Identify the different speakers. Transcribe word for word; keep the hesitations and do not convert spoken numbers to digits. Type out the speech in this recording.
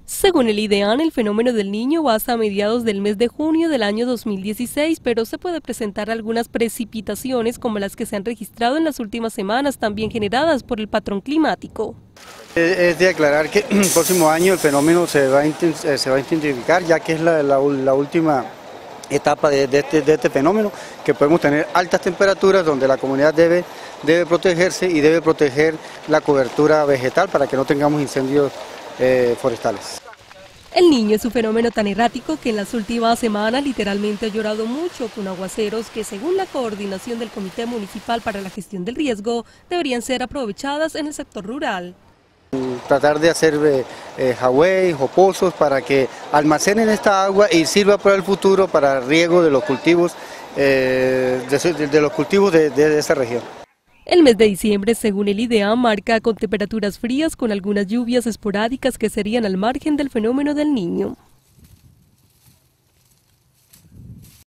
Speaker 1: Según el IDEAN, el fenómeno del Niño va hasta mediados del mes de junio del año dos mil dieciséis, pero se puede presentar algunas precipitaciones como las que se han registrado en las últimas semanas, también generadas por el patrón climático.
Speaker 2: Es de aclarar que el próximo año el fenómeno se va a, se va a intensificar, ya que es la, la, la última etapa de, de, este, de este fenómeno, que podemos tener altas temperaturas donde la comunidad debe, debe protegerse y debe proteger la cobertura vegetal para que no tengamos incendios eh, forestales.
Speaker 1: El Niño es un fenómeno tan errático que en las últimas semanas literalmente ha llorado mucho, con aguaceros que, según la coordinación del Comité Municipal para la Gestión del Riesgo, deberían ser aprovechadas en el sector rural.
Speaker 2: Tratar de hacer eh, eh, jagüey o pozos para que almacenen esta agua y sirva para el futuro para riego de los cultivos, eh, de, de los cultivos de, de, de esa región.
Speaker 1: El mes de diciembre, según el IDEAN, marca con temperaturas frías con algunas lluvias esporádicas que serían al margen del fenómeno del Niño.